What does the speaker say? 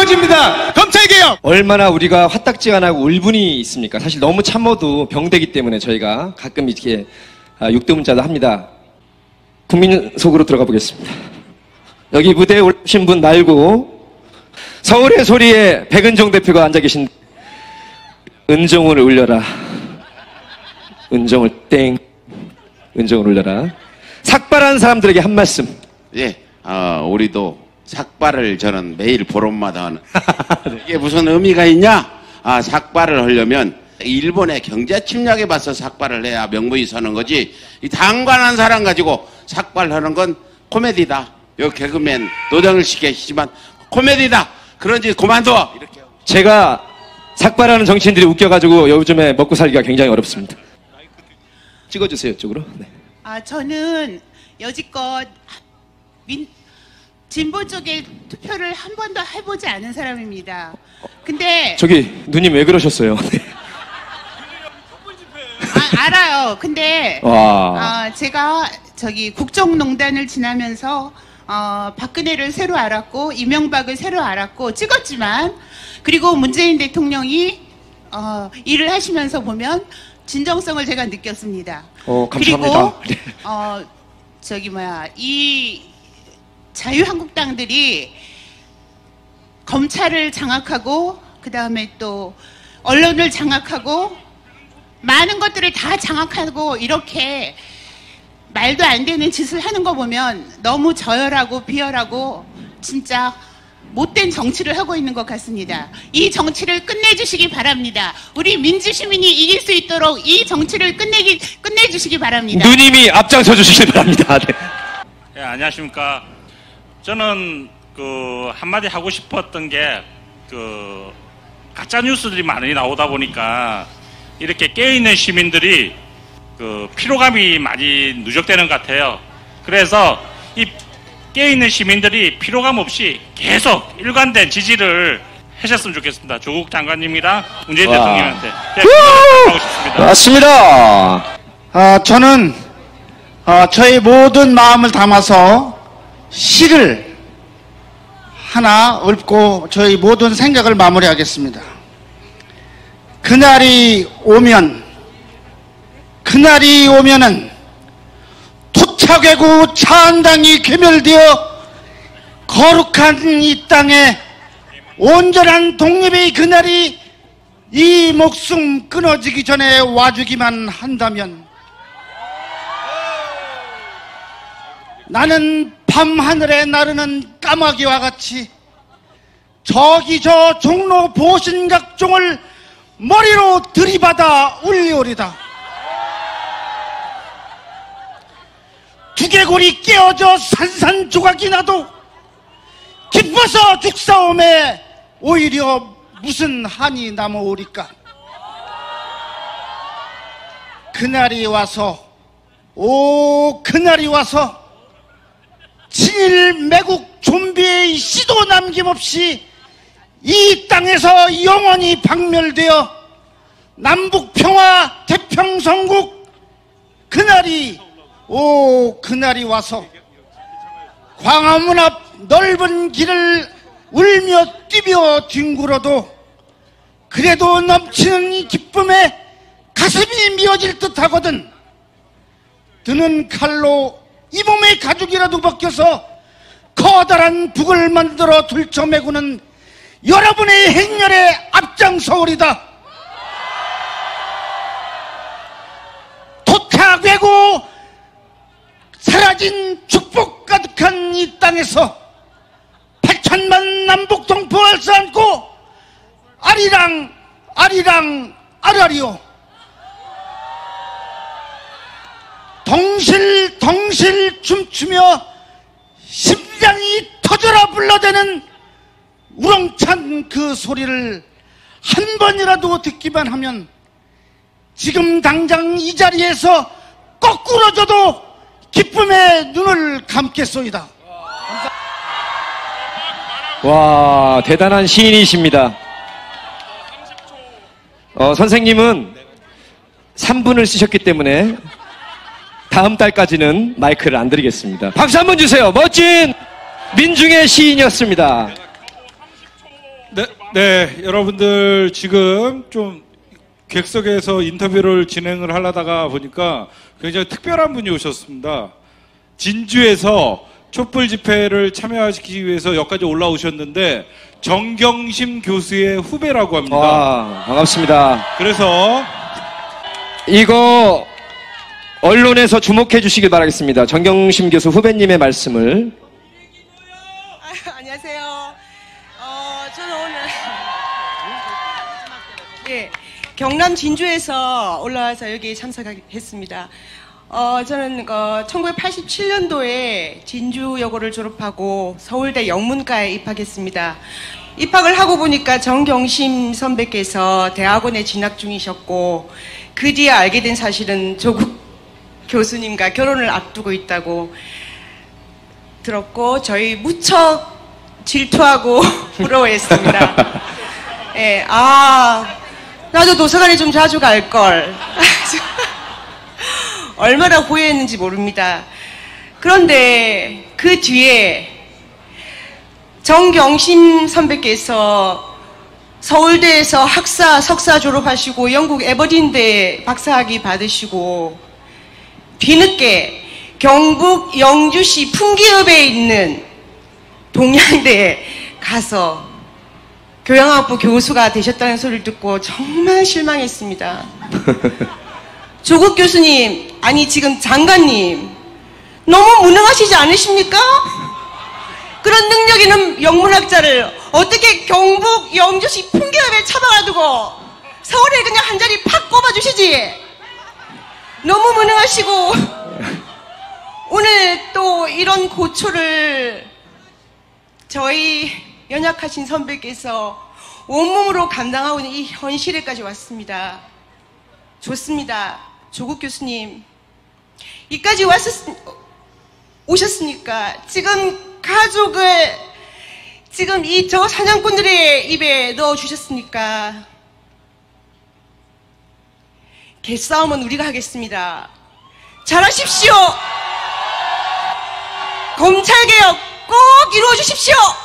이루어집니다. 검찰개혁! 얼마나 우리가 화딱지가 나고 울분이 있습니까? 사실 너무 참어도 병되기 때문에 저희가 가끔 이렇게 육두문자도 합니다. 국민 속으로 들어가 보겠습니다. 여기 무대에 올라오신 분 말고 서울의 소리에 백은종 대표가 앉아 계신 은종을 울려라. 은종을 땡. 은종을 울려라. 삭발한 사람들에게 한 말씀. 예, 우리도 삭발을 저는 매일 보름마다 하는. 이게 무슨 의미가 있냐? 삭발을 하려면 일본의 경제 침략에 맞서 삭발을 해야 명분이 서는 거지. 이 당관한 사람 가지고 삭발하는 건 코미디다. 요 개그맨 노정을 시키지만 코미디다. 그런지 그만둬. 이렇게. 제가 삭발하는 정치인들이 웃겨가지고 요즘에 먹고 살기가 굉장히 어렵습니다. 찍어주세요, 이쪽으로. 네. 저는 여지껏 진보 쪽에 투표를 한 번도 해보지 않은 사람입니다. 근데 저기 누님 왜 그러셨어요? 알아요. 근데 제가 저기 국정농단을 지나면서 박근혜를 새로 알았고 이명박을 새로 알았고 찍었지만, 그리고 문재인 대통령이 일을 하시면서 보면 진정성을 제가 느꼈습니다. 감사합니다. 그리고 이 자유한국당들이 검찰을 장악하고 그 다음에 또 언론을 장악하고 많은 것들을 다 장악하고 이렇게 말도 안 되는 짓을 하는 거 보면 너무 저열하고 비열하고 진짜 못된 정치를 하고 있는 것 같습니다. 이 정치를 끝내주시기 바랍니다. 우리 민주시민이 이길 수 있도록 이 정치를 끝내주시기 바랍니다. 누님이 앞장서 주시기 바랍니다. 네. 네, 안녕하십니까. 저는 한마디 하고 싶었던 게 가짜 뉴스들이 많이 나오다 보니까 이렇게 깨어있는 시민들이 피로감이 많이 누적되는 것 같아요. 그래서 이 깨어있는 시민들이 피로감 없이 계속 일관된 지지를 하셨으면 좋겠습니다. 조국 장관님이랑 문재인 대통령한테 하고 싶습니다. 맞습니다. 저는 저의 모든 마음을 담아서 시를 하나 읊고 저희 모든 생각을 마무리하겠습니다. 그날이 오면은 토착외고 차한당이 괴멸되어 거룩한 이 땅에 온전한 독립의 그날이 이 목숨 끊어지기 전에 와주기만 한다면 나는 밤하늘에 나르는 까마귀와 같이 저기 저 종로 보신각종을 머리로 들이받아 울리오리다. 두개골이 깨어져 산산조각이 나도 기뻐서 죽사옴에 오히려 무슨 한이 남아오리까. 그날이 와서 그날이 와서 친일 매국 좀비의 씨도 남김없이 이 땅에서 영원히 박멸되어 남북평화 태평성국 그날이 와서 광화문 앞 넓은 길을 울며 뛰며 뒹굴어도 그래도 넘치는 이 기쁨에 가슴이 미어질 듯하거든. 드는 칼로 이 몸의 가죽이라도 벗겨서 커다란 북을 만들어 들쳐매고는 여러분의 행렬에 앞장서오리다. 토착되고 사라진 축복 가득한 이 땅에서 8천만 남북 동포를 쌓고 아리랑 아라리요 덩실덩실 춤추며 심장이 터져라 불러대는 우렁찬 그 소리를 한 번이라도 듣기만 하면 지금 당장 이 자리에서 거꾸로져도 기쁨의 눈을 감겠소이다. 와, 대단한 시인이십니다. 선생님은 3분을 쓰셨기 때문에 다음 달까지는 마이크를 안 드리겠습니다. 박수 한번 주세요. 멋진 민중의 시인이었습니다. 네, 여러분들 지금 좀 객석에서 인터뷰를 진행을 하려다가 보니까 굉장히 특별한 분이 오셨습니다. 진주에서 촛불 집회를 참여하시기 위해서 여기까지 올라오셨는데 정경심 교수의 후배라고 합니다. 와, 반갑습니다. 그래서 이거 언론에서 주목해 주시길 바라겠습니다. 정경심 교수 후배님의 말씀을. 안녕하세요. 저는 오늘 예, 경남 진주에서 올라와서 여기 참석했습니다. 저는 1987년도에 진주여고를 졸업하고 서울대 영문과에 입학했습니다. 입학을 하고 보니까 정경심 선배께서 대학원에 진학 중이셨고 그 뒤에 알게 된 사실은 조국 교수님과 결혼을 앞두고 있다고 들었고 저희 무척 질투하고 부러워했습니다. 예, 나도 도서관에 좀 자주 갈 걸. 얼마나 후회했는지 모릅니다. 그런데 그 뒤에 정경심 선배께서 서울대에서 학사, 석사 졸업하시고 영국 에버딘대 박사학위 받으시고 뒤늦게 경북 영주시 풍기읍에 있는 동양대에 가서 교양학부 교수가 되셨다는 소리를 듣고 정말 실망했습니다. 조국 교수님, 아니 지금 장관님 너무 무능하시지 않으십니까? 그런 능력 있는 영문학자를 어떻게 경북 영주시 풍계읍에 처박아두고 서울에 그냥 한 자리 팍 꼽아주시지. 너무 무능하시고 오늘 또 이런 고초를 저희 연약하신 선배께서 온몸으로 감당하고 있는 이 현실에까지 왔습니다. 좋습니다. 조국 교수님, 이까지 오셨으니까 지금 가족을 지금 저 사냥꾼들의 입에 넣어주셨으니까 개싸움은 우리가 하겠습니다. 잘하십시오. 검찰개혁 꼭 이루어주십시오.